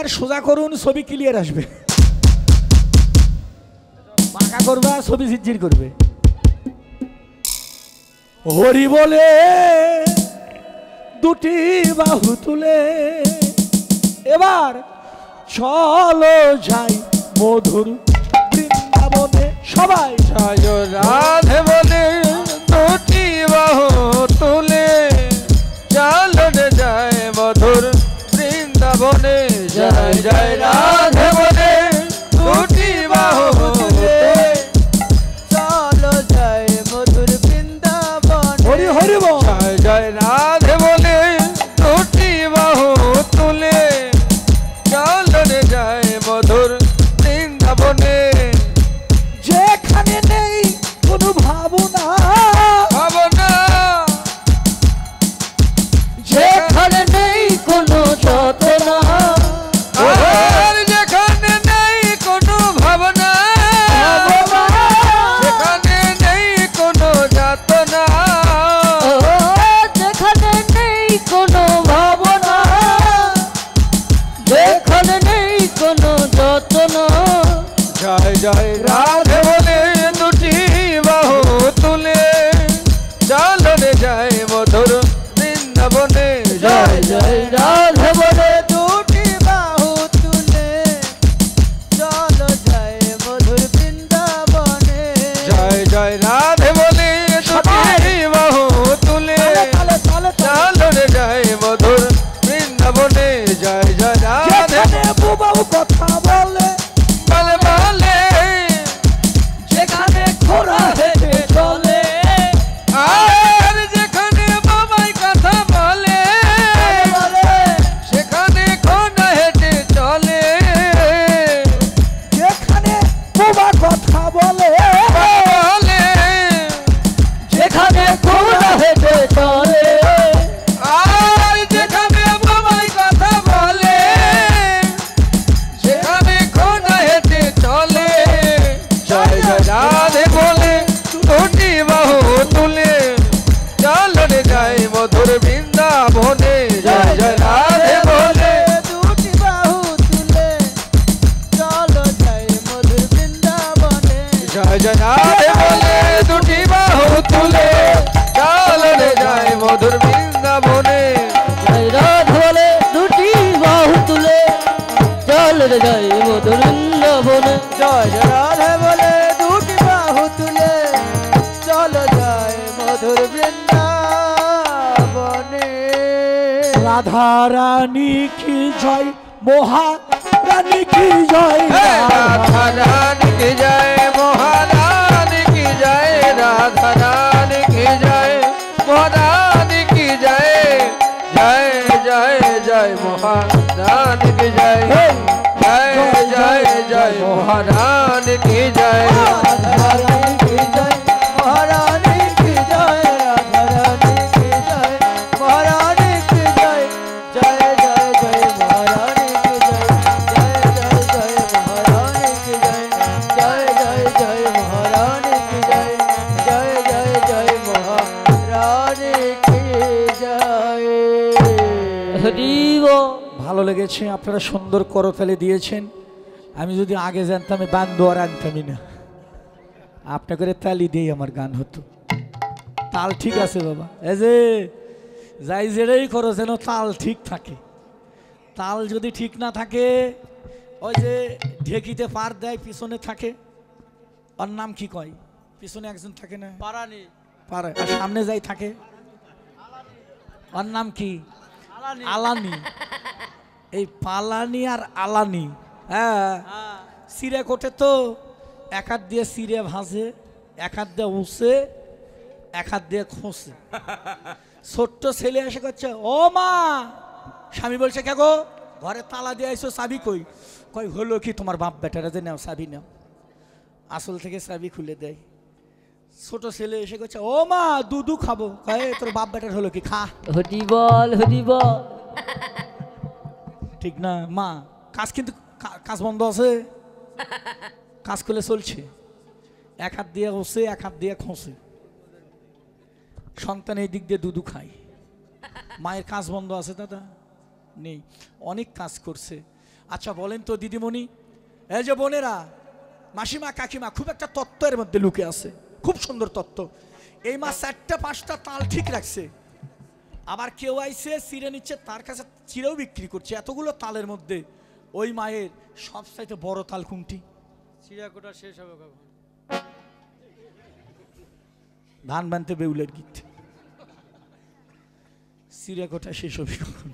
আর সোজা করুন, ছবি ক্লিয়ার আসবে। পাকা করবে আর ছবি ঝিরঝির করবে। হরি বলে দুটি বাহু তুলে এবার চলো যাই মধুর বৃন্দাবনে। সবাই জয় রাধে বলে দুটি বাহু তুলে চলো রে যাই মধুর বৃন্দাবনে। জয় জয় রাধে বলে দুটি বাহু তুলে চলো যাই মধুর বৃন্দাবনে। হরি হরি বল। জয় জয় রাধে বলে দুটি বাহু তুলে চলো রে যাই মধুর বৃন্দাবনে। যেখানে নেই কোনো ভাবনা, ভাবনা যেখানে নেই কোনো যতনা, আর যেখানে নেই কোনো ভাবনা, যেখানে নেই কোনো যাতনা, যেখানে নেই কোনো ভাবনা, যেখানে নেই কোনো যতনা। জয় জয় রাধে বলে দুটি বাহু তুলে চলো রে যাই মধুর বৃন্দাবনে। জয় জয় রাধে বলে দুটি বাহু তুলে চলো যাই মধুর বৃন্দাবনে। জয় জয় রাধে বলে দুটি বাহু তুলে চলো রে যাই মধুর বৃন্দাবনে। জয় জয় রাধে বাবু কথা বলে বলে বলে যেখানে ঘোড়া হেঁটে চলে, আর যেখানে বাবাই কথা বলে সেখানে ঘোড়া হেঁটে চলে। যেখানে বাবা কথা বলে বলে যেখানে ঘোড়া হেঁটে চলে, আর যেখানে বাবাই কথা বলে সেখানে ঘোড়া হেঁটে চলে। জয় জয় রাধে বলে দুটি বাহু তুলে চলো রে যাই মধুর বৃন্দাবনে। জয় জয় রাধে বলে দুটি বাহু তুলে চলো যাই মধুর বৃন্দাবনে। জয় জয় রাধে বলে দুটি বাহু তুলে চলো রে যাই মধুর বৃন্দাবনে। জয় রাধে বলে দুটি বাহু তুলে চল রে যাই মধুর বৃন্দাবনে। জয় জয় রাধে বলে দুটি বাহু তুলে চলো যাই মধুর বৃন্দাবনে। রাধা রানী কি জয়, মহারানী কি জয়, রাধা রানী কি জয়, মহারানী কি জয়, রাধা রানী কি জয়, মহারানী কি জয়। জয় জয় জয় মহারানী কি জয়, জয় জয় জয় মহারানী কি জয়। রাধা রানী কি জয়, মহারানী কি জয়, রাধা রানী কি জয়, মহারানী কি জয়। জয় জয় জয় মহারানী কি জয়, জয় জয় জয় মহারানী কি জয়, জয় জয় জয় মহারানী কি জয়, জয় জয় জয় মহারানী কি জয়। ভালো লেগেছে, আপনারা সুন্দর করতালি দিয়েছেন। আমি যদি আগে জানতাম বান দোয়ার আনতামই না, আপনা করে তালি দিয়ে আমার গান হতো। তাল ঠিক আছে বাবা, এই যে যাই যেটাই করো যেন তাল ঠিক থাকে। তাল যদি ঠিক না থাকে, ওই যে ঢেকিতে পার দেয় পিছনে থাকে, ওর নাম কি কয়? পিছনে একজন থাকে না, পারানি পারে, আর সামনে যাই থাকে, ওর নাম কি? আলানি। এই পালানি আর আলানি, হ্যাঁ, সিরে কোটে তো এক হাত দিয়ে সিরে ভাজে, এক হাত দিয়ে উসে, এক হাত দিয়ে খোঁসে। ছোট্ট ছেলে এসে করছে, ও মা। স্বামী বলছে, কে গো? ঘরে তালা দিয়ে আইসো, চাবি কই? কই হলো কি তোমার বাপ বেটারা যে নাও চাবি নাও। আসল থেকে চাবি খুলে দেয়। ছোট ছেলে এসে করছে, ও মা দুধু খাবো। কয়ে তোর বাপ বেটার হলো কি? খা। হরি বল, হরি বল। ঠিক না মা? কাজ কিন্তু কাজ বন্ধ আছে, কাজ করলে চলছে। এক হাত দিয়ে ওসে, এক হাত দিয়ে খোঁসে। সন্তান এই দিক দিয়ে দুধু খায়। মায়ের কাজ বন্ধ আছে দাদা? নেই, অনেক কাজ করছে। আচ্ছা বলেন তো দিদিমণি, এই যে বোনেরা, মাসিমা কাকিমা, খুব একটা তত্ত্ব এর মধ্যে লুকে আছে, খুব সুন্দর তত্ত্ব। এই মা 4টা 5টা তাল ঠিক রাখছে, আবার কেউ আইসে চিড়ে নিচ্ছে, তার কাছে চিড়েও বিক্রি করছে। এতগুলো তালের মধ্যে ওই মায়ের সবচাইতে বড় তাল কোনটি? চিড়া কোটা শেষ হবে কখন? ধান বানতে বেউলের গীত, চিড়া কোটা শেষ হবে কখন?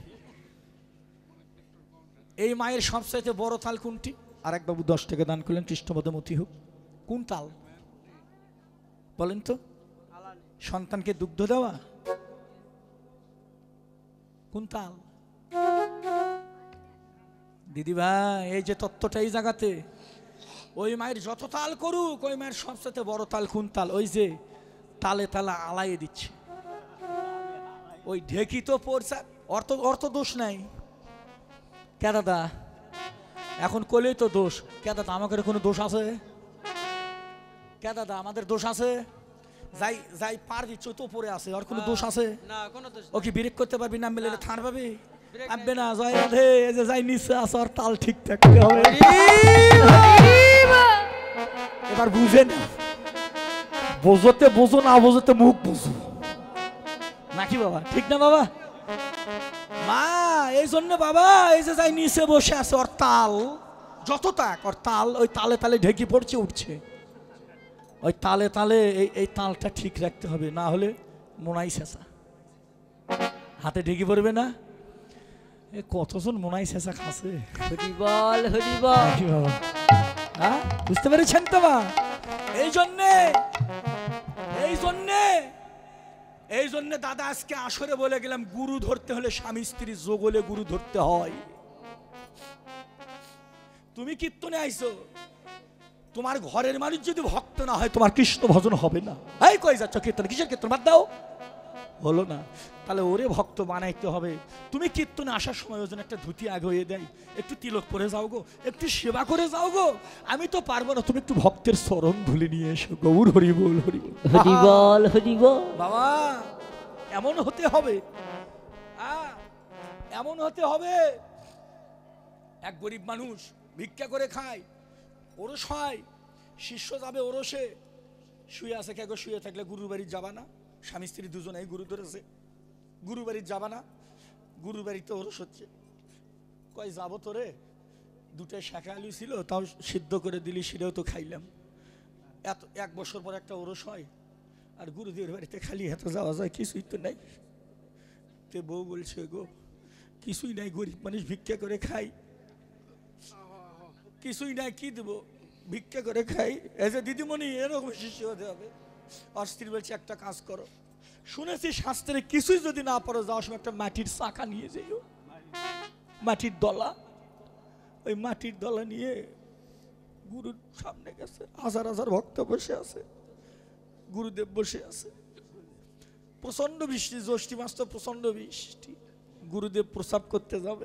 এই মায়ের সবচাইতে বড় তাল কোনটি? আর এক বাবু 10 টাকা দান করলেন, কৃষ্ণপদে মতি হোক। কোন তাল বলেন তো? সন্তানকে দুগ্ধ দেওয়া কোন তাল? দিদি ভাই, এই যে তত্ত্বটা এই জায়গাতে, ওই মায়ের যত তাল করুক, ওই মায়ের সবচেয়ে বড় তাল কোন তাল? ওই যে তালে তালা আলাইয়ে দিচ্ছে, ওই ঢেকি তো পড়ছে। অর্থ দোষ নাই কে দাদা, এখন কলেই তো দোষ। কে দাদা আমাদের কোনো দোষ আছে? কে দাদা আমাদের দোষ আছে? যাই যাই পারবি চতো পড়ে আছে, আর কোনো দোষ আছে? না, কোনো দোষ ও কি ব্রেক করতে পারবি? না মেলে থান পাবি? আনবে না। জয় রাধে। এই যে যাই নিচে আছে, আর তাল ঠিক থাকতে হবে। এবার বুঝে না, বোঝতে বোঝো, না বোঝতে মুখ বোঝো নাকি বাবা? ঠিক না বাবা? মা এই জন্য বাবা, এই যে যাই নিচে বসে আছে, ওর তাল যত তাক, ওর তাল ওই তালে তালে ঢেকি পড়ছে, উঠছে। ওই তালে তালে এই তালটা ঠিক রাখতে হবে, না হলে মোনাই শেষা হাতে ঢেকি পড়বে না। এ কতজন মোনাই শেষা খাসে? হরি বল, হরি বল। নাকি বাবা? হ্যাঁ, বুঝতে পেরেছেন তো মা? এই জন্যে এই জন্যে দাদা আজকে আসরে বলে গেলাম, গুরু ধরতে হলে স্বামী স্ত্রী যোগ হলে গুরু ধরতে হয়। তুমি কীর্তনে আইছো, তোমার ঘরের মানুষ যদি ভক্ত না হয়, তোমার কৃষ্ণ ভজন হবে না। এই কই যাচ্ছ কীর্তনে? কিসের কীর্তন? বাদ দাও। হলো না, তাহলে ওরে ভক্ত বানাইতে হবে। তুমি কীর্তনে আসার সময় ওজন একটা ধুতি আগে হয়ে দেয়, একটু তিলক করে যাও গো, একটু সেবা করে যাও গো। আমি তো পারবো না, তুমি একটু ভক্তের চরণ ধুলে নিয়ে এসো। গৌর হরি বল, হরি বল, হরি বল, হরি বল। বাবা এমন হতে হবে, এমন হতে হবে। এক গরিব মানুষ ভিক্ষা করে খায়, ওরস হয়, শিষ্য যাবে ওরসে, শুয়ে আছে। কে গো, শুয়ে থাকলে গুরুর বাড়ি যাবা না? স্বামী স্ত্রী দুজনেই গুরু ধরেছে, গুরু বাড়ির যাবা না? গুরু বাড়িতে ওরস হচ্ছে। কয় যাবো তোরে, 2টা শাঁখা আলু ছিল, তাও সিদ্ধ করে দিলি, সেটাও তো খাইলাম। এত 1 বছর পর একটা ওরস হয়, আর গুরুদেবের বাড়িতে খালি হাতে যাওয়া যায়? কিছুই তো নাই। তে বউ বলছে, গো কিছুই নাই, গরিব মানুষ ভিক্ষা করে খাই, কিছুই নাই, কি দেবো, ভিক্ষা করে খাই। এই যে দিদিমণি, এরকম শিষ্য হতে হবে। আর স্ত্রী বলছে, একটা কাজ করো, শুনেছি শাস্ত্রে কিছুই যদি না পারো, যাওয়ার সময় একটা মাটির চাকা নিয়ে যাইও, মাটির দলা। ওই মাটির দলা নিয়ে গুরুর সামনে গেছে, হাজার হাজার ভক্ত বসে আছে, গুরুদেব বসে আছে। প্রচন্ড বৃষ্টি, জ্যৈষ্ঠী মাস তো প্রচন্ড বৃষ্টি। গুরুদেব প্রসাব করতে যাবে,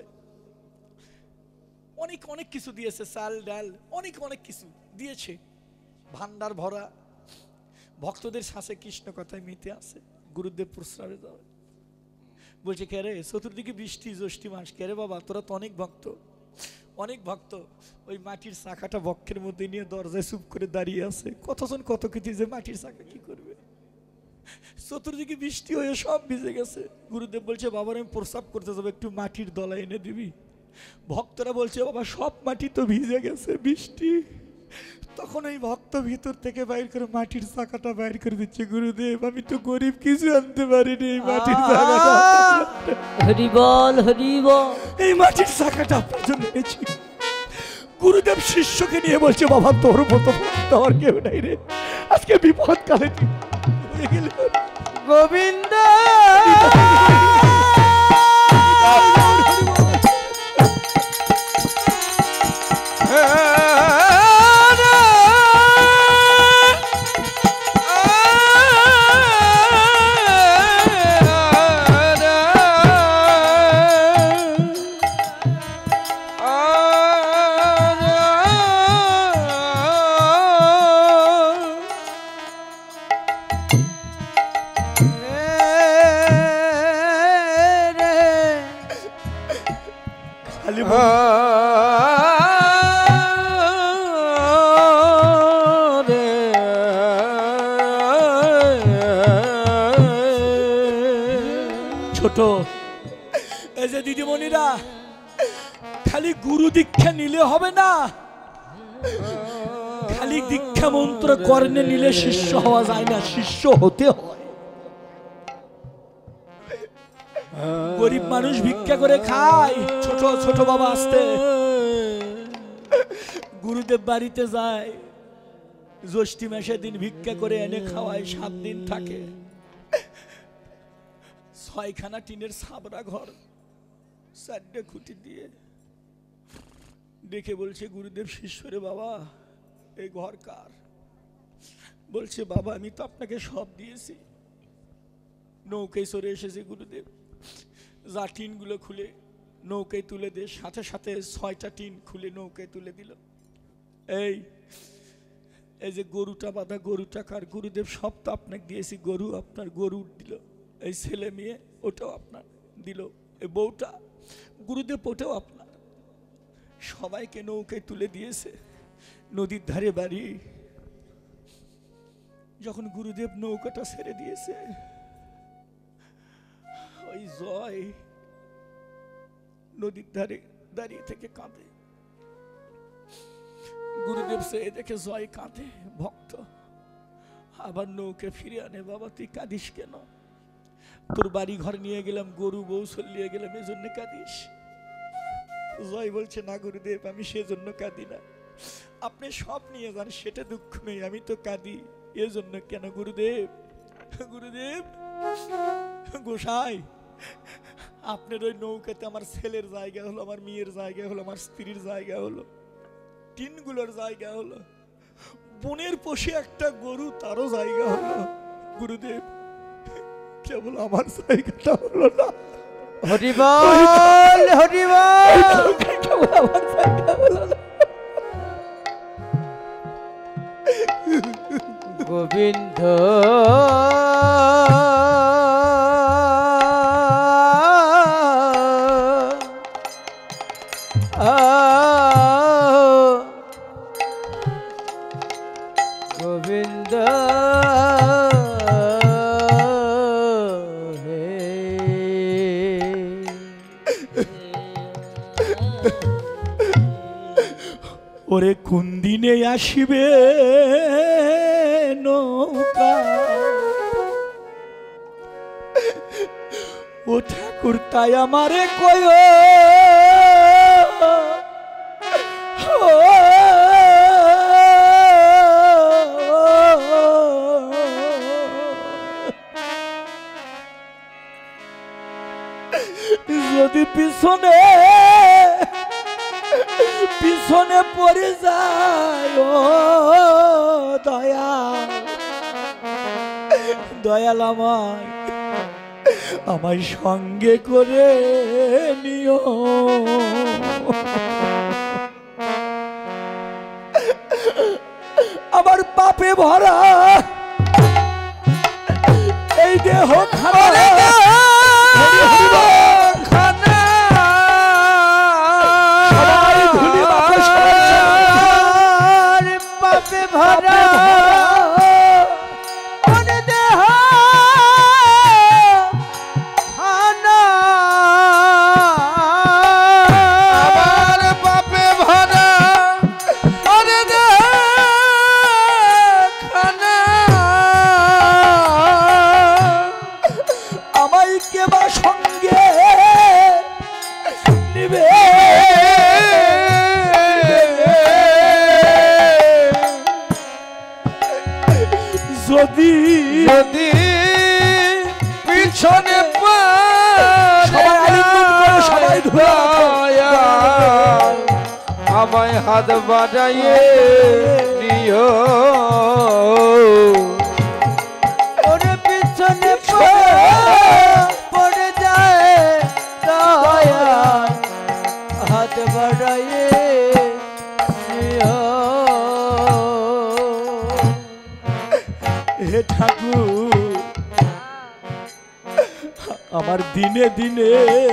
অনেক অনেক কিছু দিয়েছে, চাল ডাল অনেক অনেক কিছু দিয়েছে, ভান্ডার ভরা। ভক্তদের শ্বাসে কৃষ্ণ কথায় মিতে আছে। গুরুদেব প্রস্রাবে যাবে, বলছে, কে রে, চতুর্দিকে বৃষ্টি, জ্যৈষ্ঠী মাস, কে রে বাবা, তোরা তো অনেক ভক্ত, অনেক ভক্ত। ওই মাটির চাকাটা বক্ষের মধ্যে নিয়ে দরজায় চুপ করে দাঁড়িয়ে আছে। কতজন কত কিছু, যে মাটির চাকা কি করবে? চতুর্দিকে বৃষ্টি হয়ে সব ভিজে গেছে। গুরুদেব বলছে, বাবার আমি প্রস্রাব করতে যাবো, একটু মাটির দলা এনে দিবি? ভক্তরা বলছে, বাবা সব মাটি তো ভিজে গেছে, বৃষ্টি। তখন ওই ভক্ত ভিতর থেকে বাইর করে মাটির চাকাটা বাইর করে দিচ্ছে। গুরুদেব, আমি তো গরিব, কিছু আনতে পারিনি, এই মাটির চাকাটা। হরি বল, হরি বল। এই মাটির চাকাটা আপনার জন্য এনেছি। গুরুদেব শিষ্যকে নিয়ে বলছে, বাবা তোর মতো ভক্ত আর কেউ নাই রে, আজকে বিপদ কালে হয়ে গেল। গোবিন্দ খালি ছোট। এই যে দিদিমণিরা, খালি গুরু দীক্ষা নিলে হবে না, খালি দীক্ষা মন্ত্র কর্ণে নিলে শিষ্য হওয়া যায় না, শিষ্য হতে হয়। গরিব মানুষ ভিক্ষা করে খায়, ছোট ছোট বাবা আসতে গুরুদেব বাড়িতে যায়, জ্যৈষ্ঠী মাসের দিন ভিক্ষা করে এনে খাওয়ায়, 7 দিন থাকে। 6খানা টিনের ছাবরা ঘর, 4টে খুঁটি দিয়ে দেখে বলছে গুরুদেব শিষ্যরে, বাবা এই ঘর কার? বলছে বাবা আমি তো আপনাকে সব দিয়েছি। নৌকায় চড়ে এসেছে গুরুদেব, যা টিনগুলো খুলে নৌকায় তুলে দিয়ে সাথে সাথে 6টা টিন খুলে নৌকায় তুলে দিল। এই এই যে গরুটা বাঁধা, গরুটা কার? গুরুদেব সব তো আপনাকে দিয়েছি, গরু আপনার, গরু দিল। এই ছেলে মেয়ে ওটাও আপনার দিল, এই বউটা গুরুদেব ওটাও আপনার। সবাইকে নৌকায় তুলে দিয়েছে, নদীর ধারে বাড়ি। যখন গুরুদেব নৌকাটা ছেড়ে দিয়েছে, ওই জয় নদীর ধারে দাঁড়িয়ে থেকে কাঁদে। গুরুদেব সে দেখে জয় কাঁদে, ভক্ত আবার নৌকে ফিরে আনে। বাবা তুই কাঁদিস কেন? তোর বাড়ি ঘর নিয়ে গেলাম, গরু বউ চলিয়ে গেলাম, এজন্য কাঁদিস? জয় বলছে না গুরুদেব, আমি সেজন্য কাঁদি না, আপনি সব নিয়ে যান সেটা দুঃখ নেই, আমি তো কাঁদি এজন্য। কেন গুরুদেব? গুরুদেব গোসাই, আপনার ওই নৌকাতে আমার ছেলের জায়গা হলো, আমার মেয়ের জায়গা হলো, আমার স্ত্রীর জায়গা হলো, টিনগুলোর জায়গা হলো, বনের পোষে একটা গরু তারও জায়গা হলো। গুরুদেব কেবল আমার জায়গাটা হলো না। হরিবল হরিবল। কেবল আমার জায়গা হলো না। গোবিন্দ গোবিন্দ ওরে কোন দিনে আসিবে নৌকা, ও ঠাকুর তাই আমারে কয়। যদি পিছনে পিছনে পড়ে যায়, ও দয়াল দয়াল আমায় সঙ্গে করে নিও। আমার পাপে ভরা এই দেহ খারাপ, পাপে ভরা দেহ খানা, আমার পাপে ভরা দেহ খানা, আমায় কেবা সঙ্গে নিবে। যদি যদি পিছনে সবাই ধরে আমায় হাত বাড়াইয়ে নিও। ওরে পিছনে পড়ে যায় দয়াল, হাত বাড়াইয়ে নিও। হে ঠাকুর আমার দিনে দিনে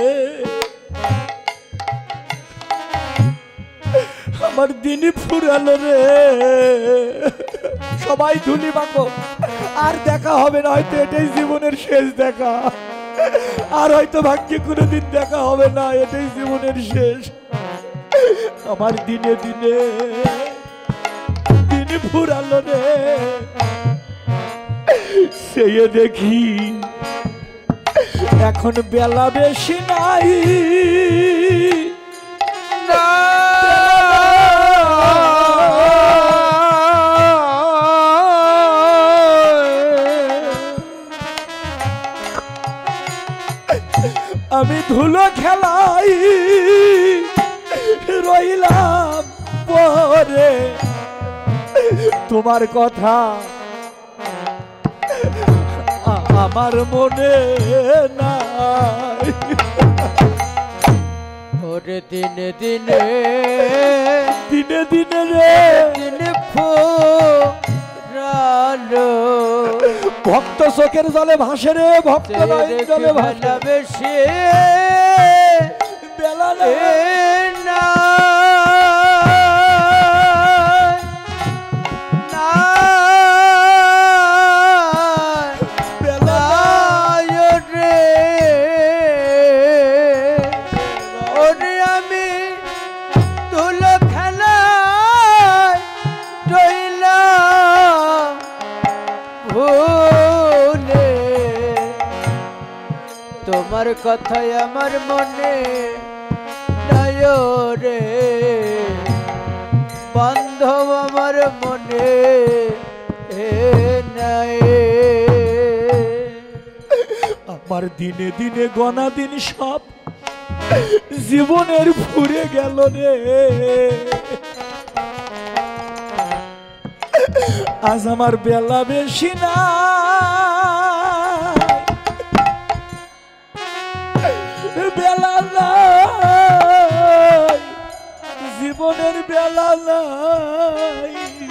আমার দিনই ফুরালো রে। সবাই ধুলি মাখো, আর দেখা হবে না, হয়তো এটাই জীবনের শেষ দেখা। আর হয়তো ভাগ্যে কোনোদিন দেখা হবে না, এটাই জীবনের শেষ। আমার দিনে দিনে দিন ফুরালো রে, সেই দেখি এখন বেলা বেশি নাই। আমি ধুলো খেলাই রইলাম পরে, তোমার কথা আমার মনে নাই। ওরে দিনে দিনে দিনে দিনে রে দিনে ফুরালো, ভক্ত চোখের জলে ভাসে রে, ভক্ত নয়ন জলে ভাসে। বেলা বেশি বেলা না তোমার কথাই আমার মনে নাই রে, বান্ধব আমার মনে নাই। আমার দিনে দিনে গনা দিন সব জীবনের ফুরে গেল রে। আজ আমার বেলা বেশি না, বেলা নাই, জীবনের বেলা নাই।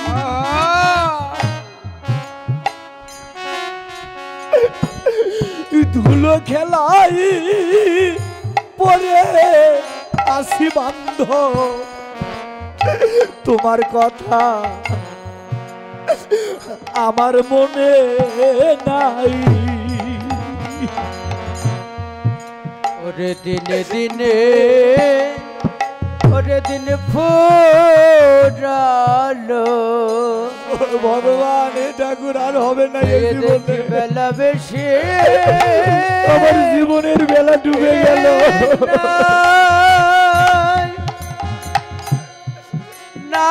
ধুলো খেলাই পরে আসি বান্ধব, তোমার কথা আমার মনে নাই। ওরে দিনে দিনে ওরে দিন ফুরালো, ভগবান এ ঠাকুর আর হবে না এই জীবনে। বেলা বেশি আমার জীবনের বেলা ডুবে গেল। না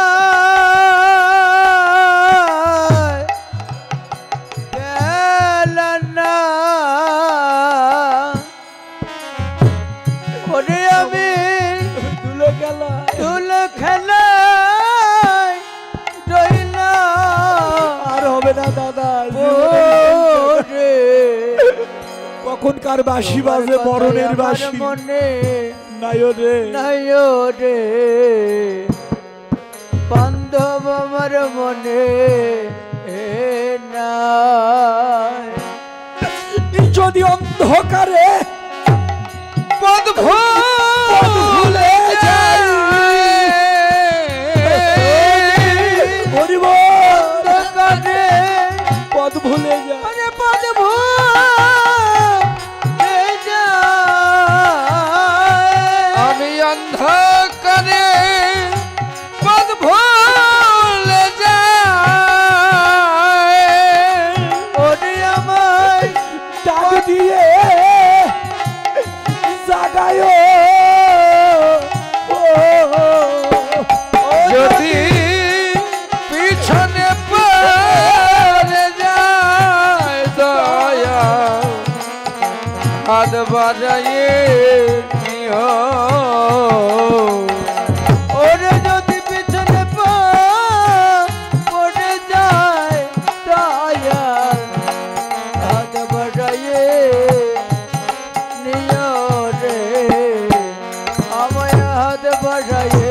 বেলা না, ওরে আমি ধুলো খেলা ধুলো খেলা আর হবে না দাদা। রে কখন কার বাঁশি বাজে, মরণের বাঁশি মনে নাই রে, নাই রে, বান্ধব আমার মনে নাই। যদি অন্ধকারে পথ ভুলে যাই, অন্ধকারে পথ ভুলে যাই, পদ ভুলে যায়, আমি অন্ধকারে পথ ভুলে যাই। ওরে আমার ডাক দিয়ে জাগায় যদি পিছনে পড়ে যায় দয়া হাত বাড়াইয়ে নিও। ওরে যদি পিছনে পড়ে যায় দয়া হাত বাড়াইয়ে নিও রে, আমায় হাত বাড়াইয়ে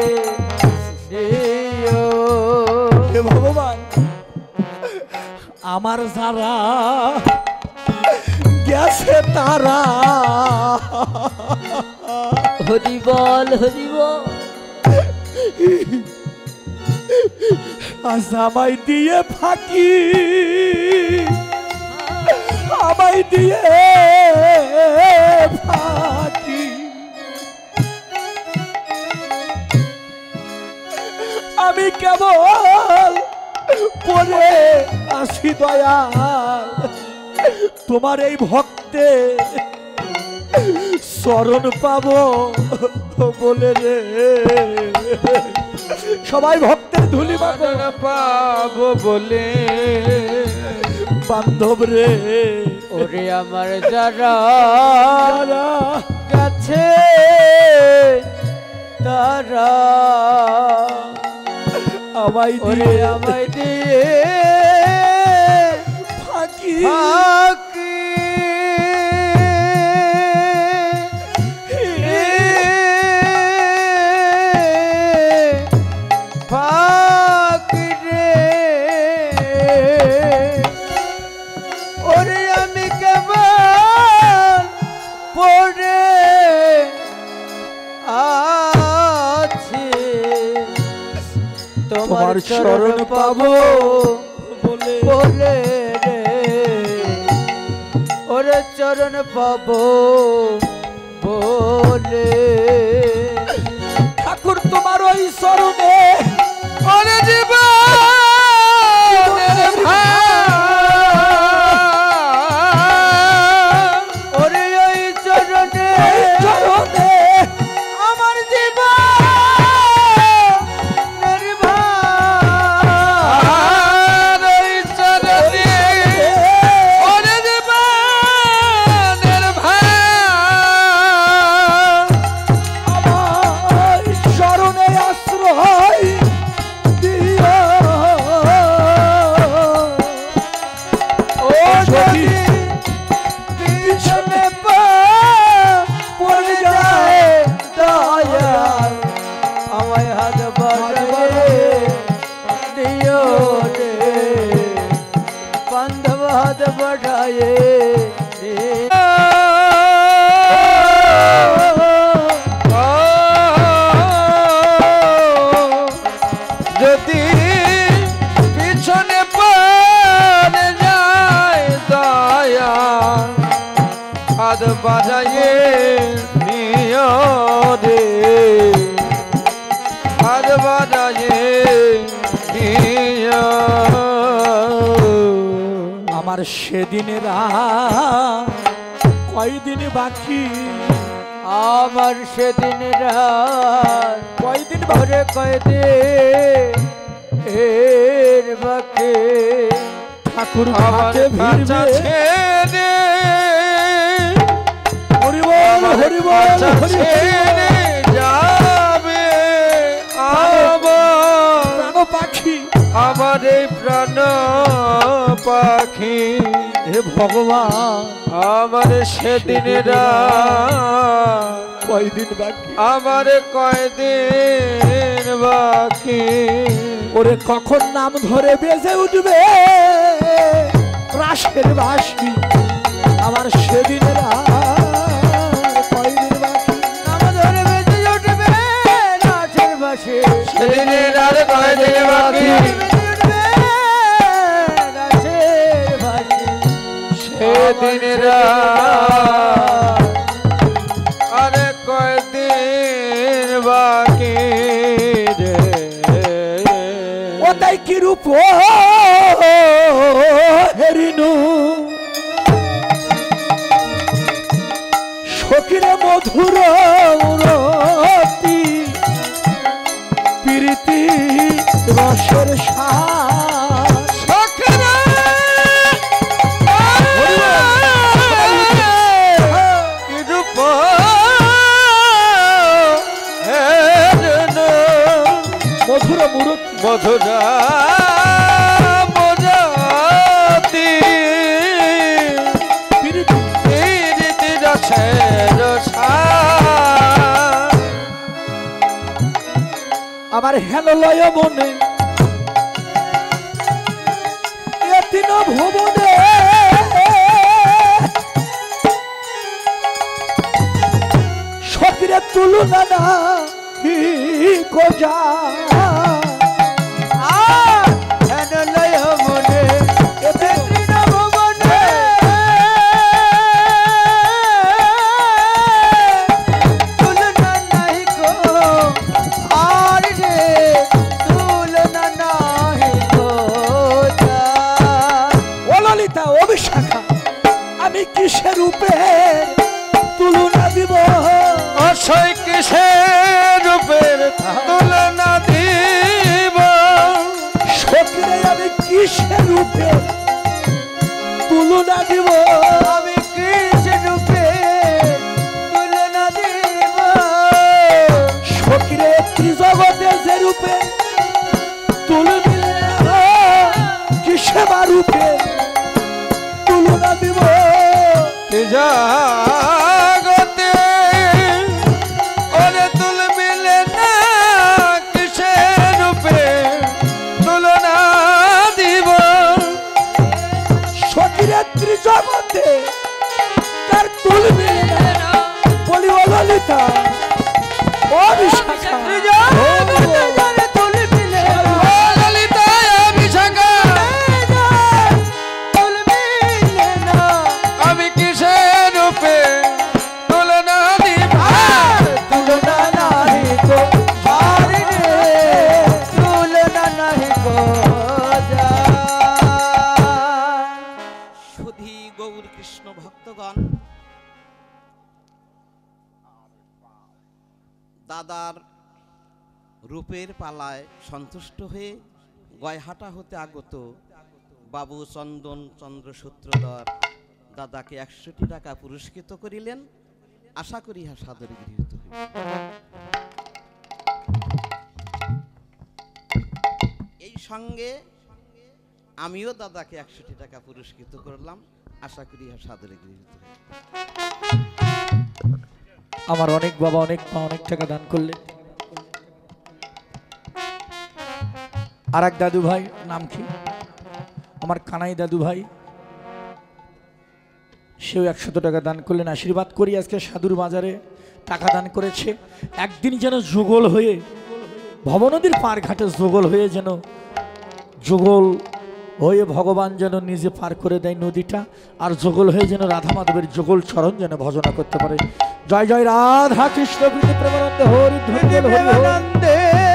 নিও। হে ভগবান, আমার যারা গেছে তারা হরি বল হরি বল, আজ আমায় দিয়ে ফাঁকি আমায় দিয়ে ফাঁকি। আমি কেবল পরে আসি দয়াল তোমার এই ভক্তে শরণ পাবো বলে রে। সবাই ভক্তের ধুলি পাবো বলে বান্ধব রে। ওরে আমার যারা গেছে তারা আমায় ওরে দিয়ে আমায় দিয়ে ফাঁকি ফাঁকি। ফাঁকি রে ওরে আমি কেবল পড়ে আছি তোমার শরণ পাবো বলে বলে রে। ওরে চরণ পাবো বলে ঠাকুর তোমার ওই শরণে ওরে জীবনের ভার ওরে ওই চরণে চরণে আমার জীবনের ভার ওই চরণে ওরে জীবনের ভার আমার শরণে আশ্রয় দিও। ও যদি পিছনে পড়ে যায় দয়াল আমায় হাত বাড়ায়ে দিও রে। বান্ধব হাত বাড়ায়ে যদি পিছনে পড়ে যায় দয়া হাত বাজায়ে নিও রে। হাত বাজায়ে নিও। আমার সেদিনের কয়দিন বাকি আমার সেদিন রাত কয়দিন ভরে কয়দিন এর বাকি ঠাকুর আমার ঘাটে বাঁচা ভিড়বে। ছেড়ে হরি বল হরি বল বাঁচা হরি বল। ছেড়ে যাবে আমার প্রাণ পাখি আমার এই প্রাণ পাখি। হে ভগবান আমার সেদিনের কয়দিন বাকি আমার কয়দিন বাকি। ওরে কখন নাম ধরে বেজে উঠবে রাসের বাঁশি। আমার সেদিনের কয়দিন বাকি নাম ধরে বেঁচে উঠবে রাতের বাসে। সেদিনের আর কয়দিন বাকি। রাতের বাসে সেদিনের আর কয়দিন বাকি রে। ও তাই কি রূপ হেরিনু সখিরে মধুর রতি প্রীতি রসের সার সখরা কি রূপ হেরন মধুর মূরতি মধুরা মজাতি প্রীতি প্রীতি রসের সার। আমার হেন লয় মনে এতিন ভুবনে সকিরে তুলনা না কোজা লয় মনে এতে তৃণ ভুবনে রূপের তুলনা দিব অসই কিসের রূপের তুলনা দিব সখীরে আমি কিসের রূপে তুলনা দিব আমি কিসের রূপে তুলনা দিব সখীরে ত্রিজগতে যে রূপে তুলে দিলে কিসেবা রূপে তুলনা দিব জাগতে ওরে তুল মিলে না কিসের রূপে তুলনা দিব সখীরে ত্রিজগতে তার তুল মিলে না বলি ও ললিতা ও বিশাখা আমি কিসের রূপে তুলনা দিব তুলনা নাহি কো হারি রে তুলনা নাহি কো সুধী গৌর কৃষ্ণ ভক্তগণ, দাদার রূপের পালায় সন্তুষ্ট হয়ে গয়হাটা হতে আগত বাবু চন্দন চন্দ্র সূত্রধর দাদাকে 100টি টাকা পুরস্কৃত করিলেন। আশা করি ইহা সাদরে গৃহীত হইবে। এই সঙ্গে আমিও দাদাকে 100টি টাকা পুরস্কৃত করলাম। আশা করি ইহা সাদরে গৃহীত হইবে। আমার অনেক বাবা অনেক মা অনেক টাকা দান করলে। আর এক দাদু ভাই, নাম কি আমার কানাই দাদু ভাই, সেও 100 টাকা দান করলেন। আশীর্বাদ করি আজকে সাধুর বাজারে টাকা দান করেছে। একদিন যেন যুগল হয়ে ভবনদীর পার ঘাটে যুগল হয়ে যেন যুগল হয়ে ভগবান যেন নিজে পার করে দেয় নদীটা, আর যুগল হয়ে যেন রাধা মাধবের যুগল চরণ যেন ভজনা করতে পারে। জয় জয় রাধা কৃষ্ণ প্রেমানন্দে হরি ধ্বনি হরি হরি।